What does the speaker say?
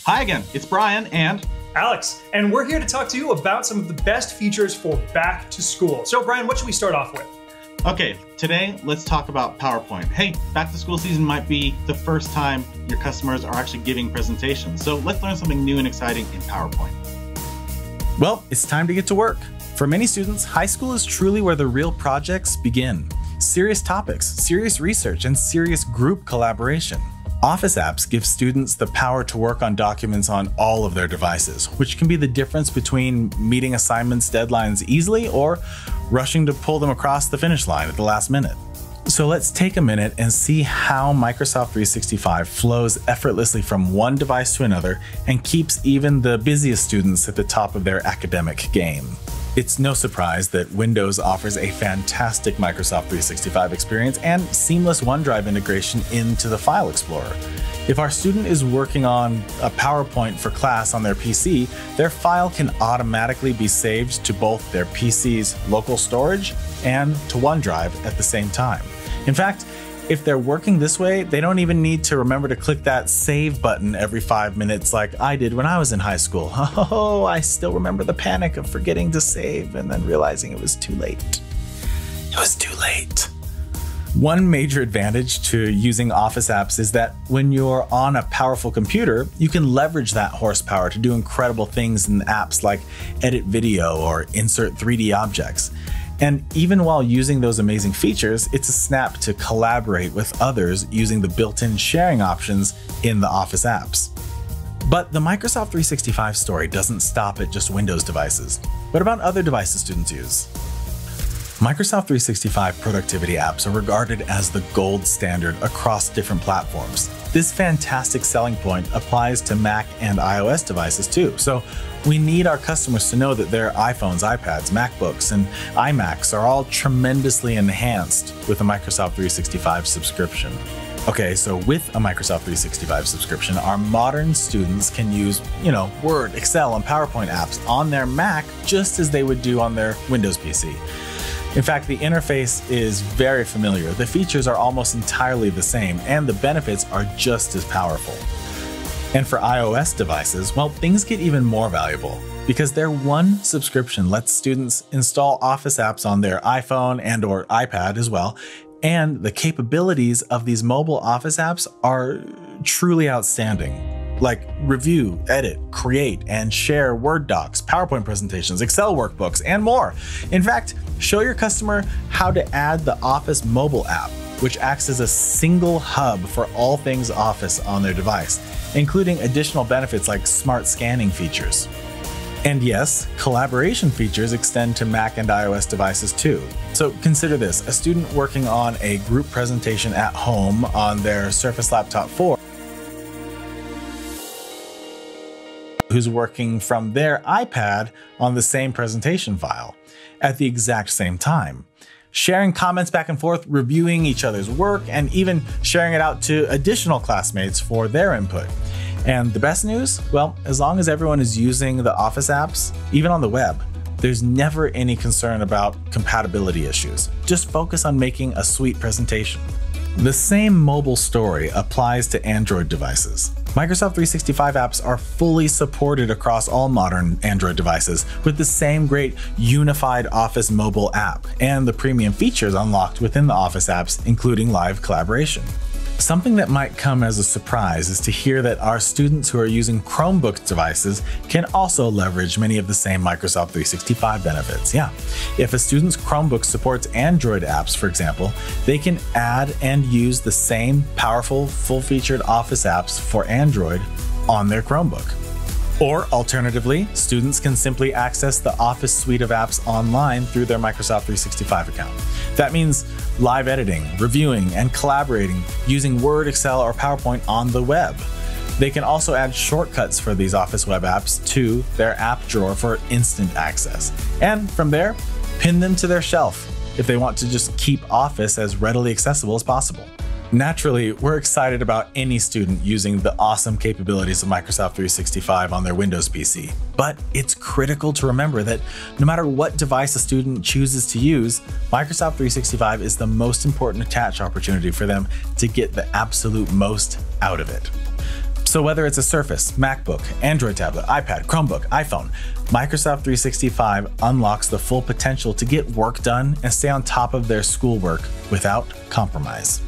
Hi again, it's Brian and Alex, and we're here to talk to you about some of the best features for back to school. So Brian, what should we start off with? Okay, today let's talk about PowerPoint. Hey, back to school season might be the first time your customers are actually giving presentations. So let's learn something new and exciting in PowerPoint. Well, it's time to get to work. For many students, high school is truly where the real projects begin. Serious topics, serious research, and serious group collaboration. Office apps give students the power to work on documents on all of their devices, which can be the difference between meeting assignments deadlines easily or rushing to pull them across the finish line at the last minute. So let's take a minute and see how Microsoft 365 flows effortlessly from one device to another and keeps even the busiest students at the top of their academic game. It's no surprise that Windows offers a fantastic Microsoft 365 experience and seamless OneDrive integration into the File Explorer. If our student is working on a PowerPoint for class on their PC, their file can automatically be saved to both their PC's local storage and to OneDrive at the same time. In fact, if they're working this way, they don't even need to remember to click that save button every 5 minutes like I did when I was in high school. Oh, I still remember the panic of forgetting to save and then realizing it was too late. It was too late. One major advantage to using Office apps is that when you're on a powerful computer, you can leverage that horsepower to do incredible things in apps like edit video or insert 3D objects. And even while using those amazing features, it's a snap to collaborate with others using the built-in sharing options in the Office apps. But the Microsoft 365 story doesn't stop at just Windows devices. What about other devices students use? Microsoft 365 productivity apps are regarded as the gold standard across different platforms. This fantastic selling point applies to Mac and iOS devices too. So we need our customers to know that their iPhones, iPads, MacBooks, and iMacs are all tremendously enhanced with a Microsoft 365 subscription. Okay, so with a Microsoft 365 subscription, our modern students can use, Word, Excel, and PowerPoint apps on their Mac just as they would do on their Windows PC. In fact, the interface is very familiar. The features are almost entirely the same, and the benefits are just as powerful. And for iOS devices, well, things get even more valuable because their one subscription lets students install Office apps on their iPhone and/or iPad as well. And the capabilities of these mobile Office apps are truly outstanding. Like review, edit, create, and share Word docs, PowerPoint presentations, Excel workbooks, and more. In fact, show your customer how to add the Office mobile app, which acts as a single hub for all things Office on their device, including additional benefits like smart scanning features. And yes, collaboration features extend to Mac and iOS devices too. So consider this, a student working on a group presentation at home on their Surface Laptop 4 who's working from their iPad on the same presentation file at the exact same time, sharing comments back and forth, reviewing each other's work, and even sharing it out to additional classmates for their input. And the best news? Well, as long as everyone is using the Office apps, even on the web, there's never any concern about compatibility issues. Just focus on making a sweet presentation. The same mobile story applies to Android devices. Microsoft 365 apps are fully supported across all modern Android devices with the same great unified Office mobile app and the premium features unlocked within the Office apps, including live collaboration. Something that might come as a surprise is to hear that our students who are using Chromebook devices can also leverage many of the same Microsoft 365 benefits. Yeah, if a student's Chromebook supports Android apps, for example, they can add and use the same powerful, full-featured Office apps for Android on their Chromebook. Or alternatively, students can simply access the Office suite of apps online through their Microsoft 365 account. That means live editing, reviewing, and collaborating using Word, Excel, or PowerPoint on the web. They can also add shortcuts for these Office web apps to their app drawer for instant access. And from there, pin them to their shelf if they want to just keep Office as readily accessible as possible. Naturally, we're excited about any student using the awesome capabilities of Microsoft 365 on their Windows PC. But it's critical to remember that no matter what device a student chooses to use, Microsoft 365 is the most important attach opportunity for them to get the absolute most out of it. So whether it's a Surface, MacBook, Android tablet, iPad, Chromebook, iPhone, Microsoft 365 unlocks the full potential to get work done and stay on top of their schoolwork without compromise.